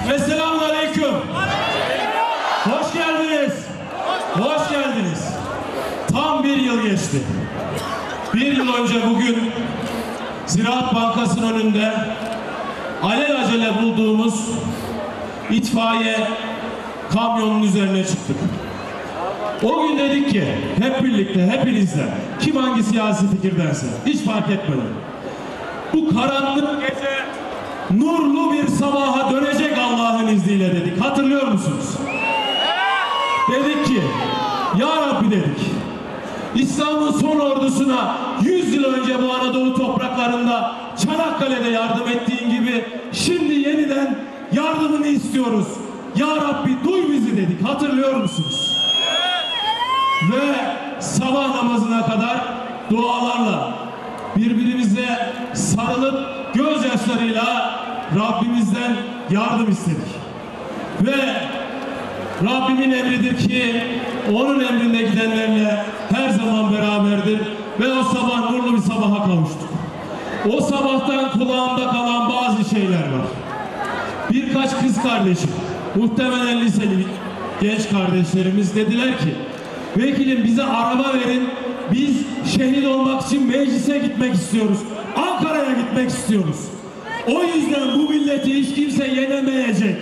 Esselamun Aleyküm. Hoş geldiniz. Hoş geldiniz. Tam bir yıl geçti. Bir yıl önce bugün Ziraat Bankası'nın önünde alelacele bulduğumuz itfaiye kamyonun üzerine çıktık. O gün dedik ki hep birlikte, hepinizle, kim hangi siyasi fikirdense hiç fark etmeden, bu karanlık gece nurlu bir sabaha dönecek Allah'ın izniyle dedik. Hatırlıyor musunuz? Dedik ki ya Rabbi dedik, İslam'ın son ordusuna 100 yıl önce bu Anadolu topraklarında Çanakkale'de yardım ettiğin gibi şimdi yeniden yardımını istiyoruz. Ya Rabbi duy bizi dedik. Hatırlıyor musunuz? Ve sabah namazına kadar dualarla birbirimize sarılıp gözyaşlarıyla Rabbimizden yardım istedik. Ve Rabbimin emridir ki onun emrinde gidenlerle her zaman beraberdir ve o sabah nurlu bir sabaha kavuştuk. O sabahtan kulağımda kalan bazı şeyler var. Birkaç kız kardeşim, muhtemelen liseli genç kardeşlerimiz dediler ki vekilim bize araba verin, biz şehit olmak için meclise gitmek istiyoruz. Ankara'ya gitmek istiyoruz. O yüzden bu milleti hiç kimse yenemeyecek.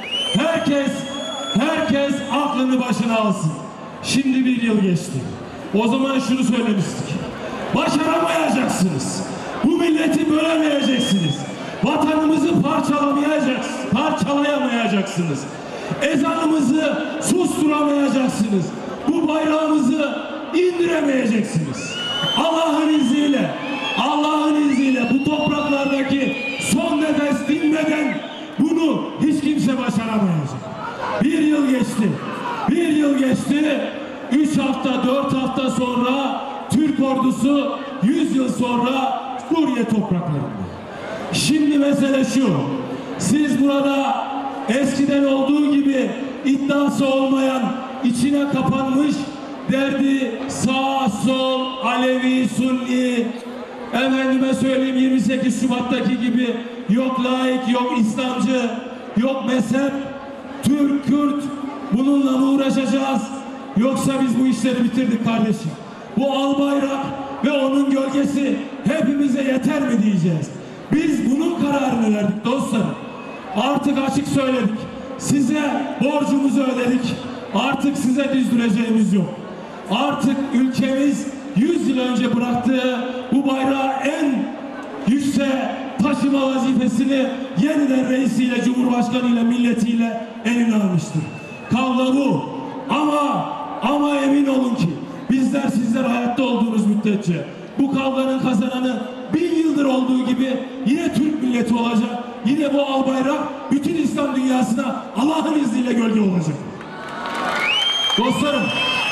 Herkes aklını başına alsın. Şimdi bir yıl geçti. O zaman şunu söylemiştik. Başaramayacaksınız. Bu milleti bölemeyeceksiniz. Vatanımızı parçalayamayacaksınız. Ezanımızı susturamayacaksınız. Bu bayrağımızı indiremeyeceksiniz. Allah'ın izniyle bu topraklardaki son nefes dinmeden bunu hiç kimse başaramayacak. Bir yıl geçti. 3 hafta, 4 hafta sonra Türk ordusu 100 yıl sonra Suriye topraklarında. Şimdi mesele şu. Siz burada eskiden olduğu gibi iddiası olmayan, içine kapanmış, derdi sağ, sol, Alevi, Sunni, efendime söyleyeyim 28 Şubat'taki gibi yok laik, yok İslamcı, yok mezhep, Türk, Kürt, bununla mı uğraşacağız? Yoksa biz bu işleri bitirdik kardeşim. Bu albayrak ve onun gölgesi hepimize yeter mi diyeceğiz? Biz bunun kararını verdik dostlarım. Artık açık söyledik. Size borcumuzu ödedik. Artık size düzdüreceğimiz yok. Artık ülkemiz 100 yıl önce bıraktığı bu bayrağı en yükseğe taşıma vazifesini yeniden reisiyle, cumhurbaşkanıyla, milletiyle eline almıştır. Kavga bu. Ama emin olun ki bizler sizler hayatta olduğunuz müddetçe bu kavganın kazananı 1000 yıldır olduğu gibi yine Türk milleti olacak. Yine bu albayrak bütün İslam dünyasına Allah'ın izniyle gölge olacak. Dostlarım,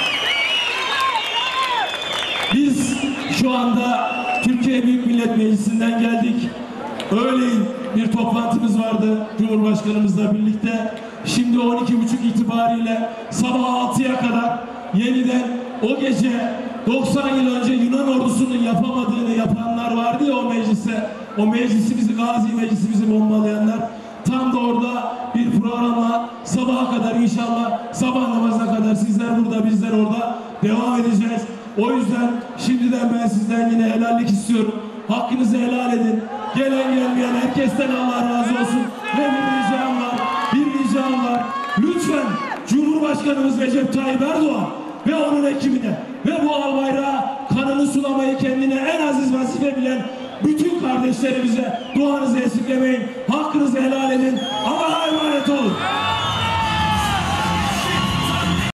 biz şu anda Türkiye Büyük Millet Meclisi'nden geldik. Öğleyin bir toplantımız vardı Cumhurbaşkanımızla birlikte. Şimdi 12.30 itibariyle sabah 6'ya kadar yeniden o gece 90 yıl önce Yunan ordusunun yapamadığını yapanlar vardı ya o meclise. O meclisimizi, Gazi Meclisimizi bombalayanlar. Tam da orada bir programa sabaha kadar inşallah sabah namazına kadar sizler burada bizler orada devam edeceğiz. O yüzden şimdiden ben sizden yine helallik istiyorum. Hakkınızı helal edin. Gelen gelmeyen herkesten Allah razı olsun. Ve bir ricam var. Lütfen Cumhurbaşkanımız Recep Tayyip Erdoğan ve onun ekibine ve bu albayrağa kanını sulamayı kendine en aziz vazife bilen bütün kardeşlerimize duanızı esirgemeyin. Hakkınızı helal edin.